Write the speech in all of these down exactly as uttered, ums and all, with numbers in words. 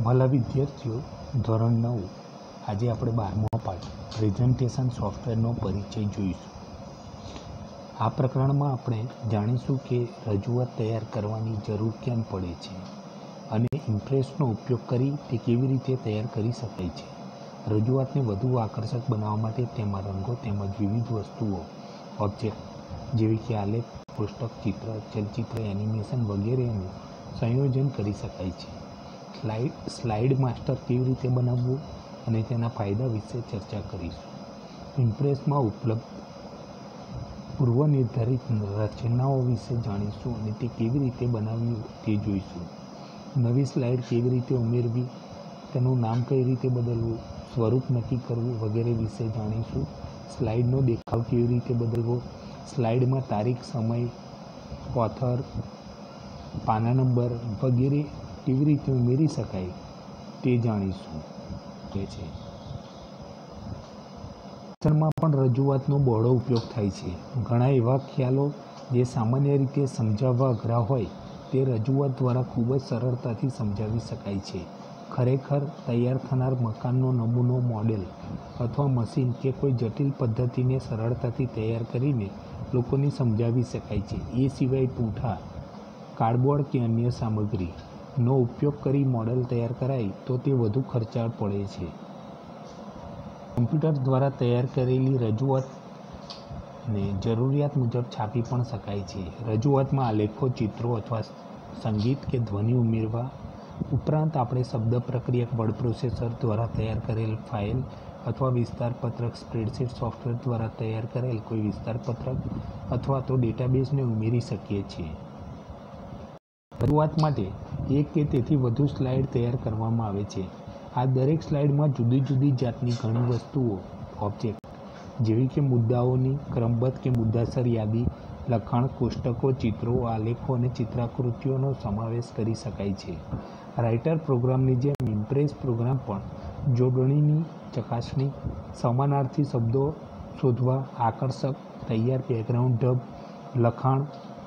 ભલા વિદ્યાર્થીઓ, ધોરણ નવ આજે આપણે બારમો પાઠ પ્રેઝન્ટેશન સોફ્ટવેરનો પરિચય જોઈશું. આ પ્રકરણમાં આપણે જાણીશું કે રજૂઆત તૈયાર કરવાની જરૂર કેમ પડે છે અને ઇમ્પ્રેસનો ઉપયોગ કરી તે કેવી રીતે તૈયાર કરી શકાય છે. રજૂઆતને વધુ આકર્ષક બનાવવા માટે તેમાં રંગો તેમજ વિવિધ વસ્તુઓ ઓબ્જેક્ટ જેવી કે આલેખ, કોષ્ટક, ચિત્ર, ચલચિત્ર, એનિમેશન વગેરેનું સંયોજન કરી શકાય છે. સ્લાઇડ સ્લાઇડ માસ્ટર કેવી રીતે બનાવવું અને તેના ફાયદા વિશે ચર્ચા કરીશું. ઇમ્પ્રેસમાં ઉપલબ્ધ પૂર્વ નિર્ધારિત રચનાઓ વિશે જાણીશું અને તે કેવી રીતે બનાવવી તે જોઈશું. નવી સ્લાઇડ કેવી રીતે ઉમેરવી, તેનું નામ કઈ રીતે બદલવું, સ્વરૂપ નક્કી કરવું વગેરે વિશે જાણીશું. સ્લાઇડનો દેખાવ કેવી રીતે બદલવો, સ્લાઇડમાં તારીખ, સમય, ઓથર, પાના નંબર વગેરે કેવી રીતે ઉમેરી શકાય તે જાણીશું. કે છે શિક્ષણમાં પણ રજૂઆતનો બહોળો ઉપયોગ થાય છે. ઘણા એવા ખ્યાલો જે સામાન્ય રીતે સમજાવવા અઘરા હોય તે રજૂઆત દ્વારા ખૂબ જ સરળતાથી સમજાવી શકાય છે. ખરેખર તૈયાર થનાર મકાનનો નમૂનો, મોડેલ અથવા મશીન કે કોઈ જટિલ પદ્ધતિને સરળતાથી તૈયાર કરીને લોકોને સમજાવી શકાય છે. એ સિવાય પૂંઠા, કાર્ડબોર્ડ કે અન્ય સામગ્રી નો ઉપયોગ કરી મોડેલ તૈયાર કરાય તો તે વધુ ખર્ચાળ પડે છે. કમ્પ્યુટર દ્વારા તૈયાર કરેલી રજૂઆતને જરૂરિયાત મુજબ છાપી પણ શકાય છે. રજૂઆતમાં આલેખો, ચિત્રો અથવા સંગીત કે ધ્વનિ ઉમેરવા ઉપરાંત આપણે શબ્દ પ્રક્રિયક, વર્ડ પ્રોસેસર દ્વારા તૈયાર કરેલ ફાઇલ અથવા વિસ્તાર પત્રક, સ્પ્રેડશીટ સોફ્ટવેર દ્વારા તૈયાર કરેલ કોઈ વિસ્તાર પત્રક અથવા તો ડેટાબેઝને ઉમેરી શકીએ છીએ. રજૂઆત માટે એક કે તેથી વધુ સ્લાઇડ તૈયાર કરવામાં આવે છે. આ દરેક સ્લાઇડમાં જુદી જુદી જાતની ઘણી વસ્તુઓ ઓબ્જેક્ટ જેવી કે મુદ્દાઓની ક્રમબદ્ધ કે મુદ્દાસર યાદી, લખાણ, કોષ્ટકો, ચિત્રો, આલેખો અને ચિત્રાકૃતિઓનો સમાવેશ કરી શકાય છે. રાઇટર પ્રોગ્રામની જેમ ઇમ્પ્રેસ પ્રોગ્રામ પણ જોડણીની ચકાસણી, સમાનાર્થી શબ્દો શોધવા, આકર્ષક તૈયાર બેકગ્રાઉન્ડ ઢબ, લખાણ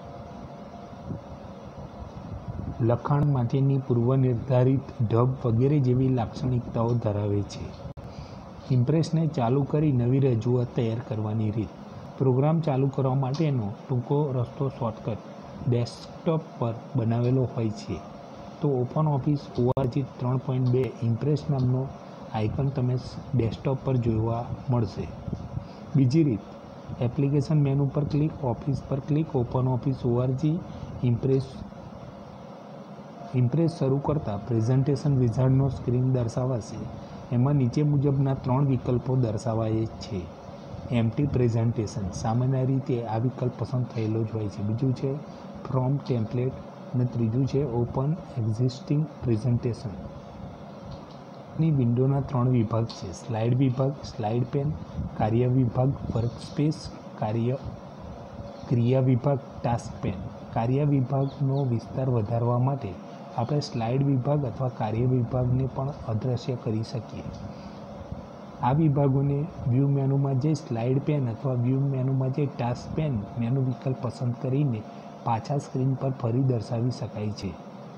લખાણ માટેની પૂર્વ નિર્ધારિત ઢબ વગેરે જેવી લાક્ષણિકતાઓ ધરાવે છે. ઇમ્પ્રેસને ચાલુ કરી નવી રજૂઆત તૈયાર કરવાની રીત. પ્રોગ્રામ ચાલુ કરવા માટેનો ટૂંકો રસ્તો શોર્ટકટ ડેસ્કટોપ પર બનાવેલો હોય છે. તો ઓપન ઓફિસ ઓઆરજી ત્રણ પોઈન્ટ બે ઇમ્પ્રેસ નામનો આઇકન તમે ડેસ્કટોપ પર જોવા મળશે. બીજી રીત, એપ્લિકેશન મેનુ પર ક્લિક, ઓફિસ પર click, open office ORG impress impress શરૂ કરતાં પ્રેઝન્ટેશન વિઝાર્ડનો સ્ક્રીન દર્શાવાશે. એમાં નીચે મુજબના ત્રણ વિકલ્પો દર્શાવાય છે. એમ્પ્ટી પ્રેઝન્ટેશન, સામાન્ય રીતે આ વિકલ્પ પસંદ થયેલો જ હોય છે. બીજું છે ફ્રોમ ટેમ્પલેટ અને ત્રીજું છે ઓપન એક્ઝિસ્ટિંગ પ્રેઝન્ટેશન. ની વિન્ડોના ત્રણ વિભાગ છે: સ્લાઇડ વિભાગ, સ્લાઇડ પેન, કાર્ય વિભાગ, વર્કસ્પેસ, કાર્ય ક્રિયા વિભાગ, ટાસ્ક પેન. કાર્ય વિભાગનો વિસ્તાર વધારવા માટે આપણે સ્લાઇડ વિભાગ અથવા કાર્ય વિભાગને પણ અદૃશ્ય કરી શકીએ. આ વિભાગોને વ્યૂ મેનુમાં જઈ સ્લાઇડ પેન અથવા વ્યૂ મેનુમાં જઈ ટાસ્ક પેન મેનુ વિકલ્પ પસંદ કરીને પાછા સ્ક્રીન પર ફરી દર્શાવી શકાય છે.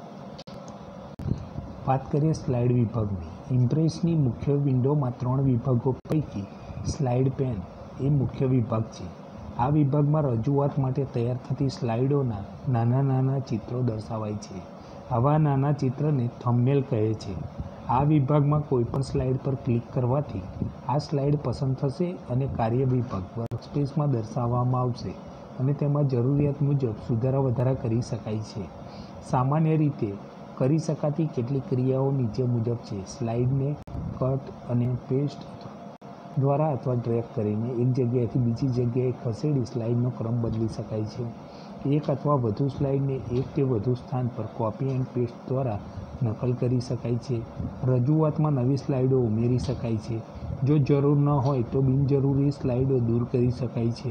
વાત કરીએ સ્લાઇડ વિભાગની. ઇમ્પ્રેસની મુખ્ય વિન્ડોમાં ત્રણ વિભાગો પૈકી સ્લાઇડ પેન એ મુખ્ય વિભાગ છે. આ વિભાગમાં રજૂઆત માટે તૈયાર થતી સ્લાઇડોના નાના નાના ચિત્રો દર્શાવાય છે. આવા નાના ચિત્રને થંબનેલ કહે છે. આ વિભાગમાં કોઈપણ સ્લાઇડ પર ક્લિક કરવાથી આ સ્લાઇડ પસંદ થશે અને કાર્ય વિભાગ વર્કસ્પેસમાં દર્શાવવામાં આવશે અને તેમાં જરૂરિયાત મુજબ સુધારા વધારા કરી શકાય છે. સામાન્ય રીતે કરી શકાતી કેટલીક ક્રિયાઓ નીચે મુજબ છે: સ્લાઇડને કટ અને પેસ્ટ દ્વારા અથવા ડ્રેગ કરીને એક જગ્યાએથી બીજી જગ્યાએ ખસેડી સ્લાઇડનો ક્રમ બદલી શકાય છે. એક અથવા વધુ સ્લાઇડને એક કે વધુ સ્થાન પર કોપી એન્ડ પેસ્ટ દ્વારા નકલ કરી શકાય છે. રજૂઆતમાં નવી સ્લાઇડો ઉમેરી શકાય છે. જો જરૂર ન હોય તો બિનજરૂરી સ્લાઇડો દૂર કરી શકાય છે.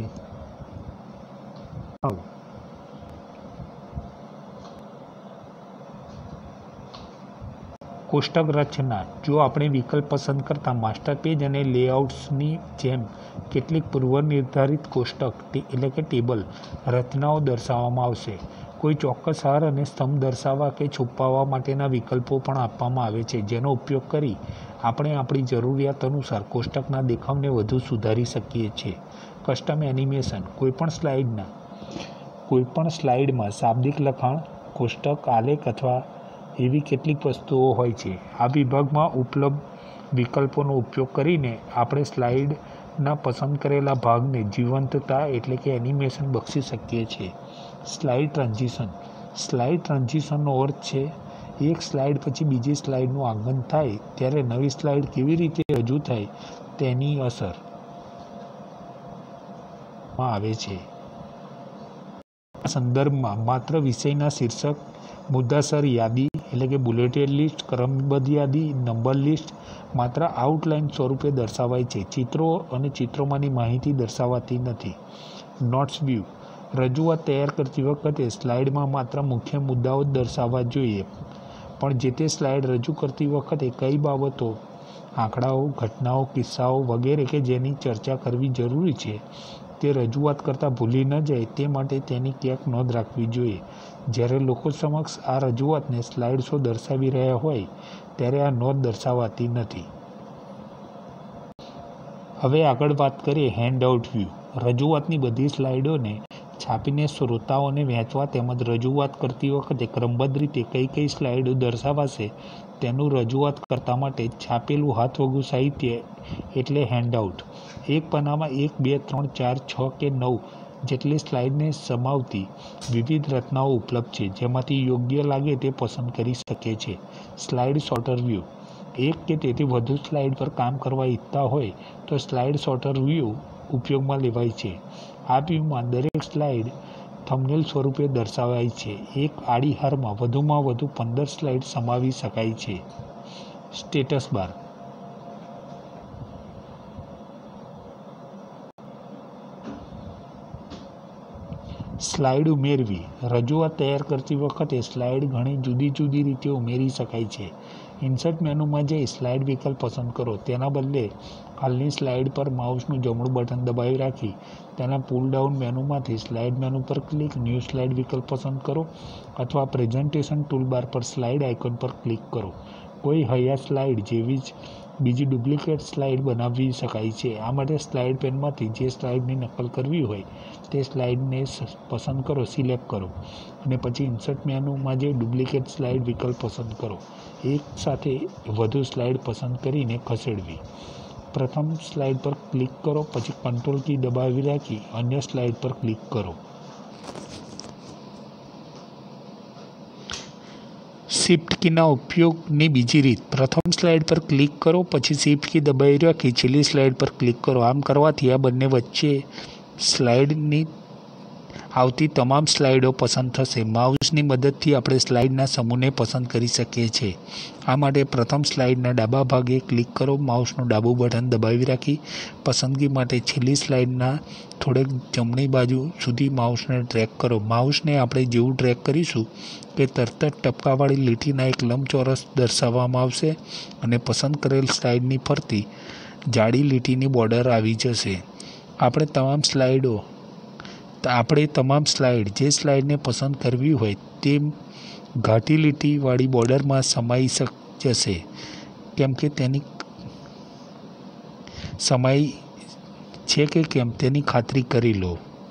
કોષ્ટક રચના. જો આપણે વિકલ્પ પસંદ કરતા માસ્ટર પેજ અને લેઆઉટ્સની જેમ કેટલીક પૂર્વ નિર્ધારિત કોષ્ટક એટલે કે ટેબલ રચનાઓ દર્શાવવામાં આવશે. કોઈ ચોક્કસ હાર અને સ્તંભ દર્શાવવા કે છુપાવવા માટેના વિકલ્પો પણ આપવામાં આવે છે, જેનો ઉપયોગ કરી આપણે આપણી જરૂરિયાત અનુસાર કોષ્ટકના દેખાવને વધુ સુધારી શકીએ છીએ. Custom animation. કોઈપણ સ્લાઇડના કોઈપણ સ્લાઇડમાં શાબ્દિક લખાણ, કોષ્ટક, આલેખ અથવા એવી કેટલીક વસ્તુઓ હોય છે. આ વિભાગમાં ઉપલબ્ધ વિકલ્પોનો ઉપયોગ કરીને આપણે સ્લાઇડના પસંદ કરેલા ભાગને જીવંતતા એટલે કે એનિમેશન બક્ષી શકીએ છીએ. Slide transition. સ્લાઇડ ટ્રાન્ઝિશનનો અર્થ છે એક સ્લાઇડ પછી બીજી સ્લાઇડનું આગમન થાય ત્યારે નવી સ્લાઇડ કેવી રીતે રજૂ થાય તેની અસર આવે છે. આ સંદર્ભમાં માત્ર વિષયના શીર્ષક, મુદ્દાસર યાદી એટલે કે બુલેટેડ લિસ્ટ, ક્રમબદ્ધ યાદી, નંબર લિસ્ટ માત્ર આઉટલાઇન સ્વરૂપે દર્શાવાય છે. ચિત્રો અને ચિત્રોમાંની માહિતી દર્શાવાતી નથી. Notes view. રજૂઆત તૈયાર કરતી વખતે સ્લાઇડમાં માત્ર મુખ્ય મુદ્દાઓ જ દર્શાવવા જોઈએ, પણ જે તે સ્લાઇડ રજૂ કરતી વખતે કઈ બાબતો, આંકડાઓ, ઘટનાઓ, કિસ્સાઓ વગેરે કે જેની ચર્ચા કરવી જરૂરી છે તે રજૂઆત કરતાં ભૂલી ન જાય તે માટે તેની ક્યાંક નોંધ રાખવી જોઈએ. જ્યારે લોકો સમક્ષ આ રજૂઆતને સ્લાઇડ શો દર્શાવી રહ્યા હોય ત્યારે આ નોંધ દર્શાવાતી નથી. હવે આગળ વાત કરીએ હેન્ડઆઉટ વ્યૂ. રજૂઆતની બધી સ્લાઇડોને છાપીને શ્રોતાઓને વહેંચવા તેમજ રજૂઆત કરતી વખતે ક્રમબદ્ધ રીતે કઈ કઈ સ્લાઇડો દર્શાવાશે તેનું રજૂઆત કરતા માટે છાપેલું હાથવગું સાહિત્ય એટલે હેન્ડઆઉટ. એક પાનામાં એક, બે, ત્રણ, ચાર, છ કે નવ જેટલી સ્લાઇડને સમાવતી વિવિધ રચનાઓ ઉપલબ્ધ છે, જેમાંથી યોગ્ય લાગે તે પસંદ કરી શકે છે. Slide sorter view. એક કે તેથી વધુ સ્લાઇડ પર કામ કરવા ઈચ્છતા હોય તો સ્લાઇડ સોર્ટર વ્યૂ ઉપયોગમાં લેવાય છે. આ વ્યૂમાં દરેક સ્લાઇડ થંબનેલ સ્વરૂપે દર્શાવાય છે. એક આડી હારમાં વધુમાં વધુ પંદર સ્લાઇડ સમાવી શકાય છે. Status bar. સ્લાઇડ ઉમેરવી. રજૂઆત તૈયાર કરતી વખતે સ્લાઇડ ઘણી જુદી જુદી રીતે ઉમેરી શકાય છે. ઇન્સર્ટ મેનુમાં જઈ સ્લાઇડ વિકલ્પ પસંદ કરો. તેના બદલે હાલની સ્લાઇડ પર માઉસનું જમણું બટન દબાવી રાખી તેના પુલ ડાઉન મેનુમાંથી સ્લાઇડ મેનુ પર ક્લિક ન્યૂ સ્લાઇડ વિકલ્પ પસંદ કરો અથવા પ્રેઝન્ટેશન ટૂલબાર પર સ્લાઇડ આઇકોન પર ક્લિક કરો. કોઈ હયાત સ્લાઇડ જેવી જ બીજી ડુપ્લિકેટ સ્લાઇડ બનાવી શકાય છે. આ માટે સ્લાઇડ પેનમાંથી જે સ્લાઇડની નકલ કરવી હોય તે સ્લાઇડને પસંદ કરો, સિલેક્ટ કરો અને પછી ઇન્સર્ટ મેનુમાં જે ડુપ્લિકેટ સ્લાઇડ વિકલ્પ પસંદ કરો. એક સાથે વધુ સ્લાઇડ પસંદ કરીને ખસેડવી. પ્રથમ સ્લાઇડ પર ક્લિક કરો, પછી કંટ્રોલ કી દબાવી રાખી અન્ય સ્લાઇડ પર ક્લિક કરો. શિફ્ટ કીના ઉપયોગની બીજી રીત. પ્રથમ સ્લાઇડ પર ક્લિક કરો, પછી શિફ્ટ કી દબાવી રાખી છેલ્લી સ્લાઇડ પર ક્લિક કરો. આમ કરવાથી આ બંને વચ્ચે સ્લાઇડની આવતી તમામ સ્લાઇડો પસંદ થશે. માઉસની મદદથી આપણે સ્લાઇડના સમૂહને પસંદ કરી શકીએ છીએ. આ માટે પ્રથમ સ્લાઇડના ડાબા ભાગે ક્લિક કરો, માઉસનું ડાબું બટન દબાવી રાખી પસંદગી માટે છેલ્લી સ્લાઇડના થોડેક જમણી બાજુ સુધી માઉસને ડ્રેગ કરો. માઉસને આપણે જેવું ડ્રેગ કરીશું કે તરત જ ટપકાવાળી લીટીના એક લંબચોરસ દર્શાવવામાં આવશે અને પસંદ કરેલ સ્લાઇડની ફરતી જાડી લીટીની બોર્ડર આવી જશે. આપણે તમામ સ્લાઇડો આપણે તમામ સ્લાઇડ જે સ્લાઇડને પસંદ કરવી હોય તે ઘાટી લીટીવાળી બોર્ડરમાં સમાઈ જશે કેમ કે તેની સમાઈ છે કે કેમ તેની ખાતરી કરી લો.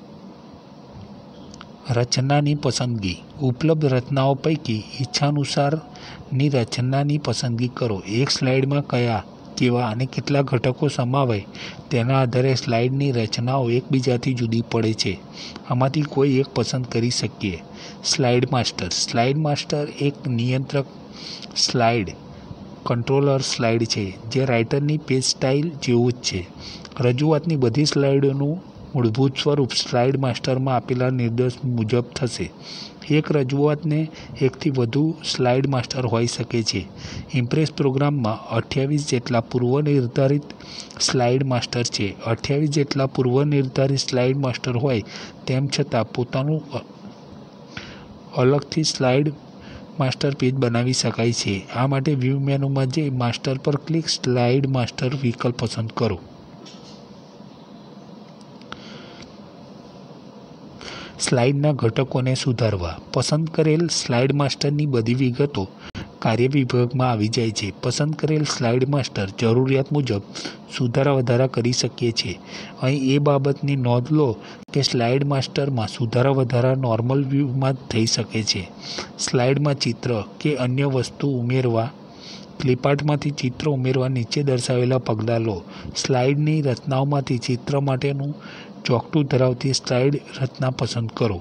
રચનાની પસંદગી. ઉપલબ્ધ રચનાઓ પૈકી ઈચ્છાનુસારની રચનાની પસંદગી કરો. એક સ્લાઇડમાં કયા કેવા અને કેટલા ઘટકો સમાવાય તેના આધારે સ્લાઇડની રચનાઓ એકબીજાથી જુદી પડે છે. આમાંથી કોઈ એક પસંદ કરી શકીએ. Slide master. સ્લાઇડ માસ્ટર એક નિયંત્રક સ્લાઇડ કંટ્રોલર સ્લાઇડ છે જે રાઇટરની પેજ સ્ટાઇલ જેવું જ છે. રજૂઆતની બધી સ્લાઇડોનું મૂળભૂત સ્વરૂપ સ્લાઇડ માસ્ટરમાં આપેલા નિર્દેશ મુજબ થશે. એક રજૂઆતને એકથી વધુ સ્લાઇડ માસ્ટર હોઈ શકે છે. ઇમ્પ્રેસ પ્રોગ્રામમાં અઠ્યાવીસ જેટલા પૂર્વનિર્ધારિત સ્લાઇડ માસ્ટર છે. અઠ્યાવીસ જેટલા પૂર્વનિર્ધારિત સ્લાઇડ માસ્ટર હોય તેમ છતાં પોતાનું અલગથી સ્લાઇડ માસ્ટર પેજ બનાવી શકાય છે. આ માટે વ્યૂ મેનુમાં જઈ માસ્ટર પર ક્લિક સ્લાઇડ માસ્ટર વિકલ્પ પસંદ કરો. સ્લાઇડના ઘટકોને સુધારવા. પસંદ કરેલ સ્લાઇડ માસ્ટરની બધી વિગતો કાર્ય વિભાગમાં આવી જાય છે. પસંદ કરેલ સ્લાઇડ માસ્ટર જરૂરિયાત મુજબ સુધારા વધારા કરી શકીએ છીએ. અહીં એ બાબતની નોંધ લો કે સ્લાઇડ માસ્ટરમાં સુધારા વધારા નોર્મલ વ્યૂમાં થઈ શકે છે. સ્લાઇડમાં ચિત્ર કે અન્ય વસ્તુ ઉમેરવા. ક્લિપઆર્ટમાંથી ચિત્ર ઉમેરવા નીચે દર્શાવેલા પગલાં લો. સ્લાઇડની રચનાઓમાંથી ચિત્ર માટેનું ચોકઠું ધરાવતી સ્લાઇડ રચના પસંદ કરો.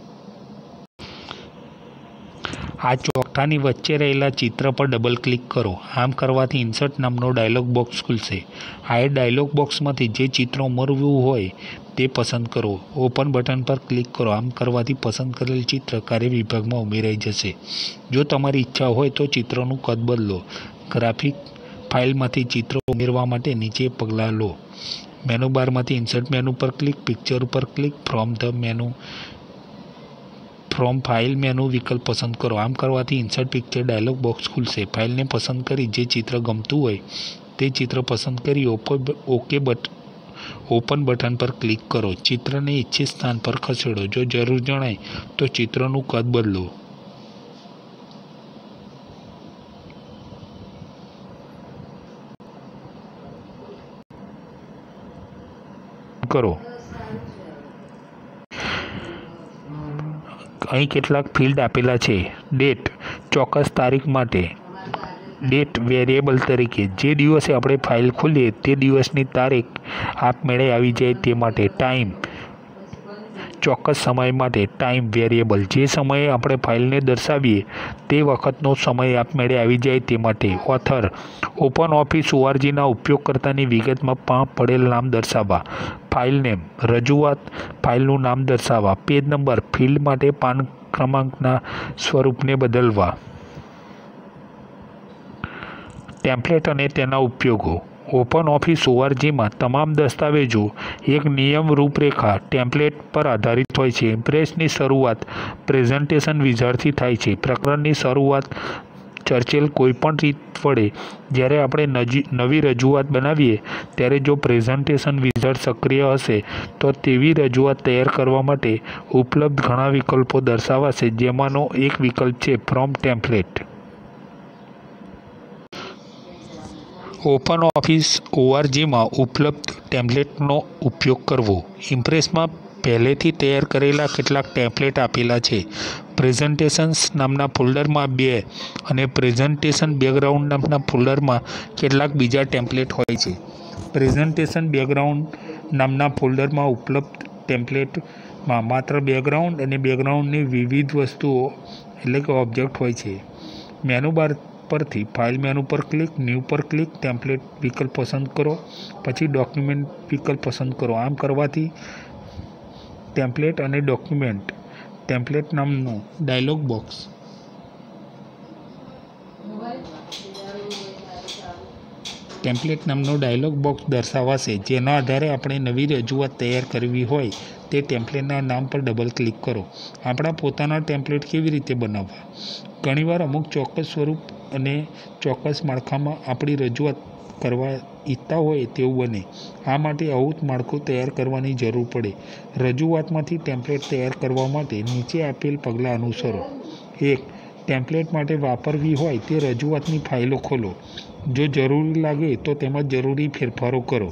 આ ચોકઠાની વચ્ચે રહેલા ચિત્ર પર ડબલ ક્લિક કરો. આમ કરવાથી ઇન્સર્ટ નામનો ડાયલોગ બોક્સ ખુલશે. આ ડાયલોગ બોક્સમાંથી જે ચિત્ર ઉમેરવું હોય તે પસંદ કરો. ઓપન બટન પર ક્લિક કરો. આમ કરવાથી પસંદ કરેલ ચિત્ર કાર્ય વિભાગમાં ઉમેરાઈ જશે. જો તમારી ઈચ્છા હોય તો ચિત્રનું કદ બદલો. ગ્રાફિક ફાઇલમાંથી ચિત્ર ઉમેરવા માટે નીચે પગલાં લો. મેનુ બારમાંથી ઇન્સર્ટ મેનુ પર ક્લિક, પિક્ચર ઉપર click, from the menu from file menu વિકલ્પ પસંદ કરો. આમ કરવાથી ઇન્સર્ટ પિક્ચર ડાયલોગ બોક્સ ખુલશે. ફાઇલને પસંદ કરી જે ચિત્ર ગમતું હોય તે ચિત્ર પસંદ કરી ઓકે બટ ઓપન બટન પર ક્લિક કરો. ચિત્રને ઈચ્છિત સ્થાન પર ખસેડો. જો જરૂર જણાય તો ચિત્રનું કદ બદલો કરો. અહીં કેટલાક ફિલ્ડ આપેલા છે. ડેટ, ચોક્કસ તારીખ માટે ડેટ વેરિયેબલ તરીકે જે દિવસે આપણે ફાઇલ ખોલીએ તે દિવસની તારીખ આપમેળે આવી જાય તે માટે. ટાઈમ, ચોક્કસ સમય માટે ટાઈમ વેરિયેબલ જે સમયે આપણે ફાઇલને દર્શાવીએ તે વખતનો સમય આપમેળે આવી જાય તે માટે. ઓથર, ઓપન ઓફિસ ઓઆરજીના ઉપયોગકર્તાની વિગતમાં પડેલ નામ દર્શાવવા. ફાઇલ નેમ, રજૂઆત, ફાઇલનું નામ દર્શાવવા. પેજ નંબર, ફિલ્ડ માટે પાન ક્રમાંકના સ્વરૂપને બદલવા. ટેમ્પલેટ અને તેના ઉપયોગો. ઓપન ઓફિસ ઓઆરજીમાં તમામ દસ્તાવેજો એક નિયમ રૂપરેખા ટેમ્પલેટ પર આધારિત હોય છે. ઇમ્પ્રેસની શરૂઆત પ્રેઝન્ટેશન વિઝાર્ડથી થાય છે. પ્રકરણની શરૂઆત ચર્ચેલ કોઈપણ રીત વડે. જ્યારે આપણે નવી રજૂઆત બનાવીએ ત્યારે જો પ્રેઝન્ટેશન વિઝાર્ડ સક્રિય હશે તો તેવી રજૂઆત તૈયાર કરવા માટે ઉપલબ્ધ ઘણા વિકલ્પો દર્શાવાશે. જેમાંનો એક વિકલ્પ છે ફ્રોમ ટેમ્પલેટ. ઓપન ઓફિસ ઓઆરજીમાં ઉપલબ્ધ ટેમ્પલેટનો ઉપયોગ કરવો. ઇમ્પ્રેસમાં પહેલેથી તૈયાર કરેલા કેટલાક ટેમ્પલેટ આપેલા છે. પ્રેઝન્ટેશન્સ નામના ફોલ્ડરમાં બે અને પ્રેઝન્ટેશન બેકગ્રાઉન્ડ નામના ફોલ્ડરમાં કેટલાક બીજા ટેમ્પલેટ હોય છે. પ્રેઝન્ટેશન બેકગ્રાઉન્ડ નામના ફોલ્ડરમાં ઉપલબ્ધ ટેમ્પલેટમાં માત્ર બેકગ્રાઉન્ડ અને બેકગ્રાઉન્ડની વિવિધ વસ્તુઓ એટલે કે ઓબ્જેક્ટ હોય છે. મેનુ બાર પરથી ફાઇલ મેનુ પર ક્લિક, ન્યૂ પર ક્લિક, ટેમ્પલેટ વિકલ્પ પસંદ કરો, પછી ડોક્યુમેન્ટ વિકલ્પ પસંદ કરો. આમ કરવાથી ટેમ્પલેટ અને ડોક્યુમેન્ટ ટેમ્પલેટ નામનું ડાયલોગ બોક્સ ટેમ્પલેટ નામનો ડાયલોગ બોક્સ દર્શાવાશે. જેના આધારે આપણે નવી રજૂઆત તૈયાર કરવી હોય તે ટેમ્પલેટના નામ પર ડબલ ક્લિક કરો. આપણા પોતાના ટેમ્પલેટ કેવી રીતે બનાવવા? ઘણીવાર અમુક ચોક્કસ સ્વરૂપ અને ચોક્કસ માળખામાં આપણી રજૂઆત કરવા ઈચ્છતા હોય તેવું બને. આ માટે આવું જ માળખું તૈયાર કરવાની જરૂર પડે. રજૂઆતમાંથી ટેમ્પલેટ તૈયાર કરવા માટે નીચે આપેલ પગલાં અનુસરો. એક, ટેમ્પલેટ માટે વાપરવી હોય તે રજૂઆતની ફાઇલો ખોલો. જો જરૂરી લાગે તો તેમાં જરૂરી ફેરફારો કરો.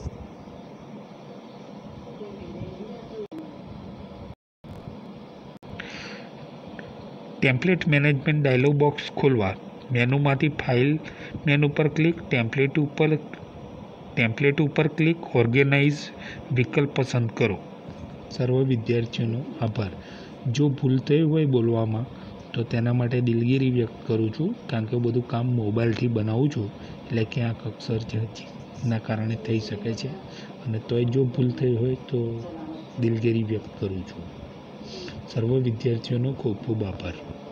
ટેમ્પલેટ મેનેજમેન્ટ ડાયલોગ બોક્સ ખોલવા. મેનુમાંથી ફાઇલ મેનુ પર ક્લિક, ટેમ્પલેટ ઉપર ટેમ્પલેટ ઉપર ક્લિક, ઓર્ગેનાઇઝ વિકલ્પ પસંદ કરો. સર્વ વિદ્યાર્થીઓનો આભાર. જો ભૂલ થઈ હોય બોલવામાં તો તેના માટે દિલગીરી વ્યક્ત કરું છું, કારણ કે બધું કામ મોબાઈલથી બનાવું છું એટલે ક્યાંક અક્ષર ના કારણે થઈ શકે છે. અને તોય જો ભૂલ થઈ હોય તો દિલગીરી વ્યક્ત કરું છું. સર્વ વિદ્યાર્થીઓનો ખૂબ ખૂબ આભાર.